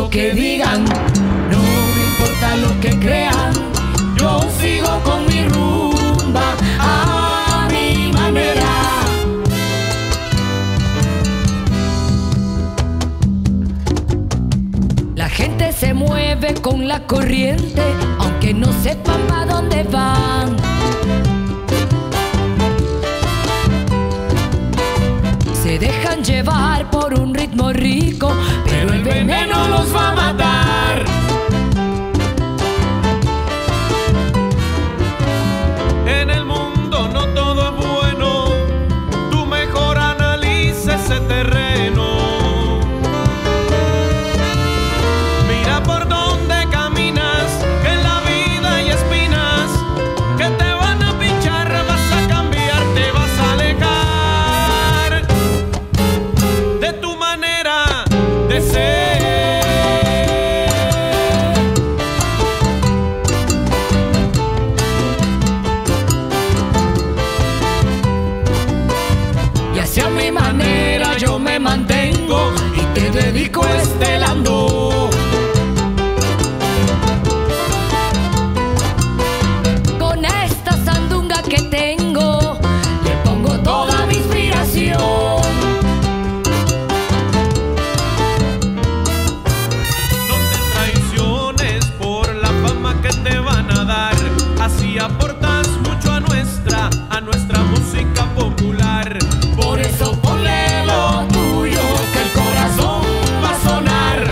que digan, no me importa lo que crean, yo sigo con mi rumba a mi manera. La gente se mueve con la corriente, aunque no sepan pa' dónde van. Se dejan llevar por un ritmo rico, pero el veneno los va a matar. En el mundo no todo es bueno, tú mejor analiza ese terreno. Mira por dónde caminas, que en la vida hay espinas que te van a pinchar, vas a cambiar, te vas a alejar de tu manera de ser. Y hacia mi manera yo me mantengo y te dedico este lando. Con esta sandunga que tengo le pongo toda mi inspiración. No te traiciones por la fama que te van a dar, así aportas mucho a nuestra música popular. Por eso ponle lo tuyo, que el corazón va a sonar.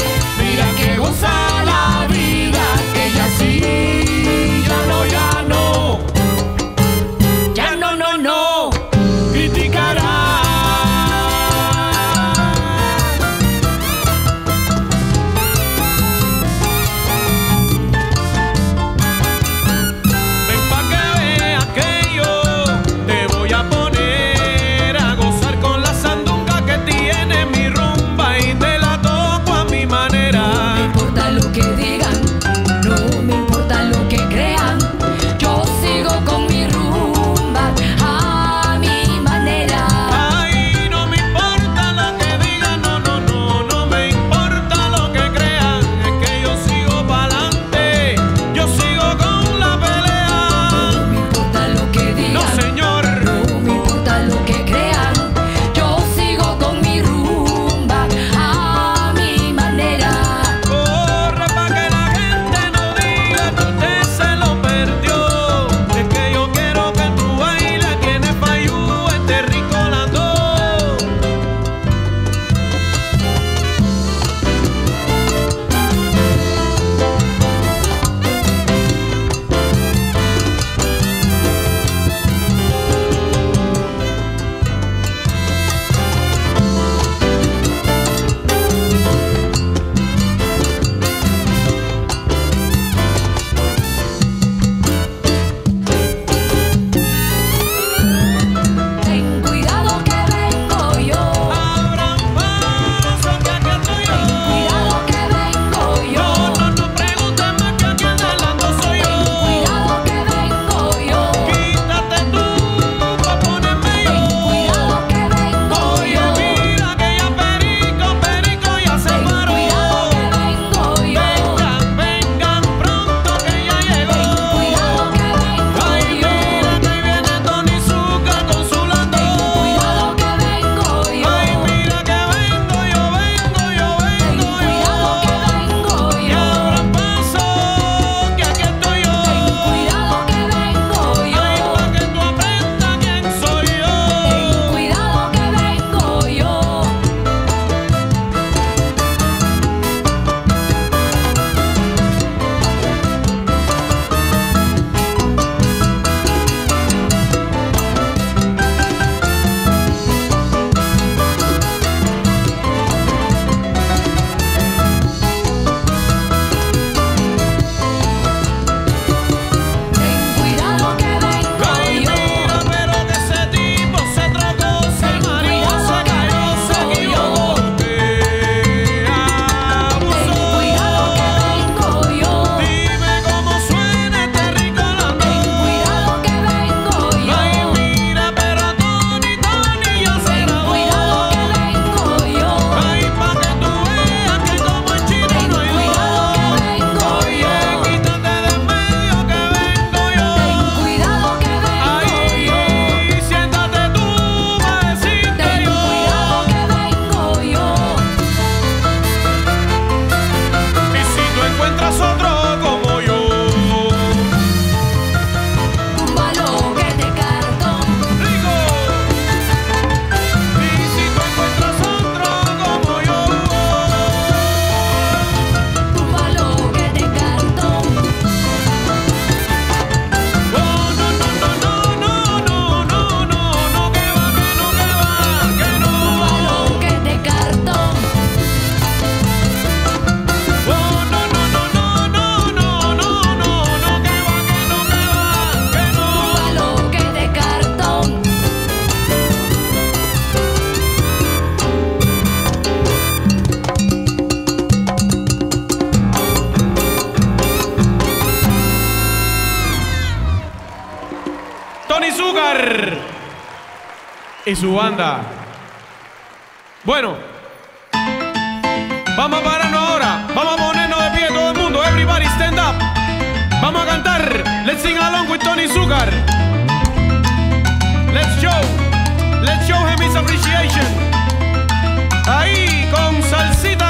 Tony Succar y su banda. Bueno, vamos a pararnos ahora. Vamos a ponernos de pie todo el mundo. Everybody stand up. Vamos a cantar. Let's sing along with Tony Succar. Let's show him his appreciation. Ahí con salsita.